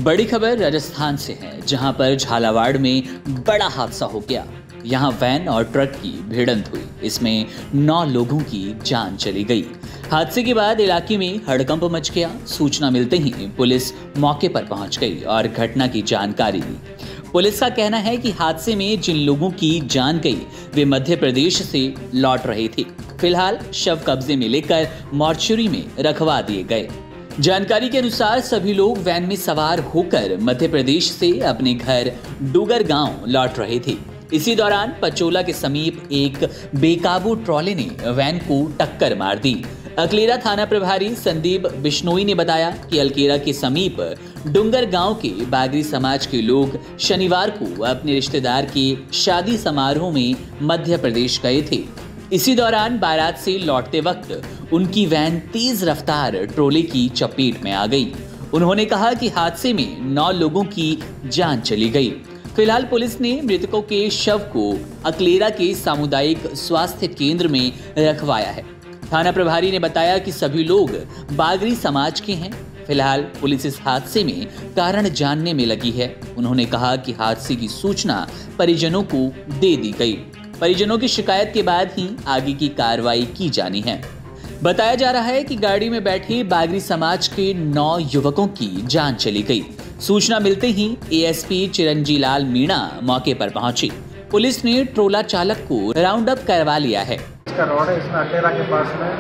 बड़ी खबर राजस्थान से है, जहां पर झालावाड़ में बड़ा हादसा हो गया। यहां वैन और ट्रक की भिड़ंत हुई। इसमें 9 लोगों की जान चली गई। हादसे के बाद इलाके में हड़कंप मच गया। सूचना मिलते ही पुलिस मौके पर पहुंच गई और घटना की जानकारी दी। पुलिस का कहना है कि हादसे में जिन लोगों की जान गई वे मध्य प्रदेश से लौट रहे थे। फिलहाल शव कब्जे में लेकर मॉर्चरी में रखवा दिए गए। जानकारी के अनुसार सभी लोग वैन में सवार होकर मध्य प्रदेश से अपने घर डूगर गांव लौट रहे थे। इसी दौरान पचोला के समीप एक बेकाबू ट्रॉले ने वैन को टक्कर मार दी। अकलेरा थाना प्रभारी संदीप बिश्नोई ने बताया कि अकलेरा के समीप डूंगर गांव के बागरी समाज के लोग शनिवार को अपने रिश्तेदार के शादी समारोह में मध्य प्रदेश गए थे। इसी दौरान बारात से लौटते वक्त उनकी वैन तेज रफ्तार ट्रोले की चपेट में आ गई। उन्होंने कहा कि हादसे में 9 लोगों की जान चली गई। फिलहाल पुलिस ने मृतकों के शव को अकलेरा के सामुदायिक स्वास्थ्य केंद्र में रखवाया है। थाना प्रभारी ने बताया कि सभी लोग बागरी समाज के हैं। फिलहाल पुलिस इस हादसे में कारण जानने में लगी है। उन्होंने कहा कि हादसे की सूचना परिजनों को दे दी गई। परिजनों की शिकायत के बाद ही आगे की कार्रवाई की जानी है। बताया जा रहा है कि गाड़ी में बैठे बागरी समाज के 9 युवकों की जान चली गई। सूचना मिलते ही एएसपी चिरंजीलाल मीणा मौके पर पहुंची। पुलिस ने ट्रोला चालक को राउंड अप करवा लिया है। इसका रोड है, इसमें अकलेरा के पास में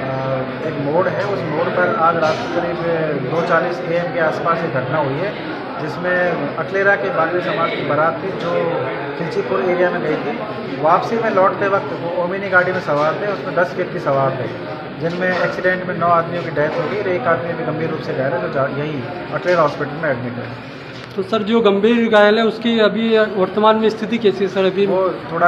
एक मोड़ है। उस मोड़ पर आज रात करीब 2:40 AM के आसपास एक घटना हुई है, जिसमें अकलेरा के बागरी समाज की बारात थी जो खिलचीपुर एरिया में गई थी। वापसी में लौटते वक्त वो ओमिनी गाड़ी में सवार थे। उसमें 10 व्यक्ति सवार थे, जिनमें एक्सीडेंट में 9 आदमियों की डेथ हो गई और एक आदमी भी गंभीर रूप से घायल है, जो यही अकलेरा हॉस्पिटल में एडमिट है। तो सर, जो गंभीर घायल है उसकी अभी वर्तमान में स्थिति कैसी है सर? अभी वो थोड़ा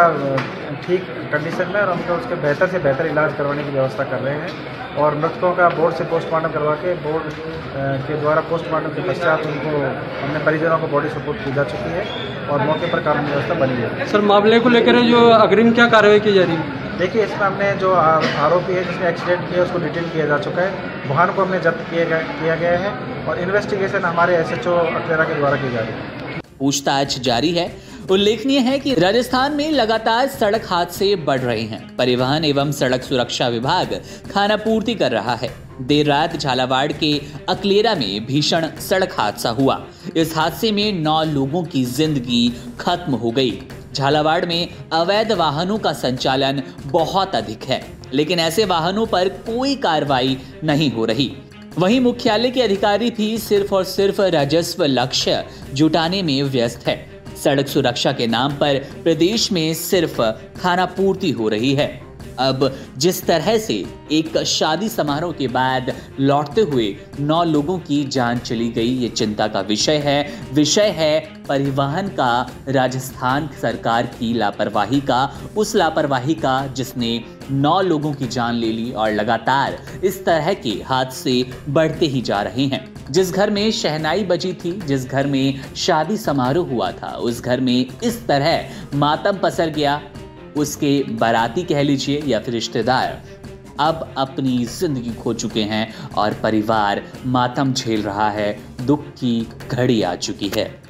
ठीक कंडीशन में और हम तो उसके बेहतर से बेहतर इलाज करवाने की व्यवस्था कर रहे हैं और मृतकों का बोर्ड से पोस्टमार्टम करवा के बोर्ड के द्वारा पोस्टमार्टम के पश्चात उनको हमने परिजनों को बॉडी सपोर्ट की जा चुकी है और मौके पर कानूनी व्यवस्था बनी है। सर, मामले को लेकर जो अग्रिम क्या कार्रवाई की जा रही है? देखिए, इसमें हमने जो आरोपी है जिसने एक्सीडेंट किया उसको डिटेन किया जा चुका है। वाहन को हमने जब्त किया गया है और इन्वेस्टिगेशन हमारे SHO अकलेरा के द्वारा की जा रही है। पूछताछ जारी है। उल्लेखनीय है कि राजस्थान में लगातार सड़क हादसे बढ़ रहे हैं। परिवहन एवं सड़क सुरक्षा विभाग खानापूर्ति कर रहा है। देर रात झालावाड़ के अकलेरा में भीषण सड़क हादसा हुआ। इस हादसे में 9 लोगों की जिंदगी खत्म हो गई। झालावाड़ में अवैध वाहनों का संचालन बहुत अधिक है, लेकिन ऐसे वाहनों पर कोई कार्रवाई नहीं हो रही। वहीं मुख्यालय के अधिकारी भी सिर्फ और सिर्फ राजस्व लक्ष्य जुटाने में व्यस्त है। सड़क सुरक्षा के नाम पर प्रदेश में सिर्फ खानापूर्ति हो रही है। अब जिस तरह से एक शादी समारोह के बाद लौटते हुए 9 लोगों की जान चली गई, ये चिंता का विषय है परिवहन का, राजस्थान सरकार की लापरवाही का, उस लापरवाही का जिसने 9 लोगों की जान ले ली और लगातार इस तरह के हादसे बढ़ते ही जा रहे हैं। जिस घर में शहनाई बजी थी, जिस घर में शादी समारोह हुआ था, उस घर में इस तरह मातम पसर गया। उसके बाराती कह लीजिए या फिर रिश्तेदार अब अपनी जिंदगी खो चुके हैं और परिवार मातम झेल रहा है। दुख की घड़ी आ चुकी है।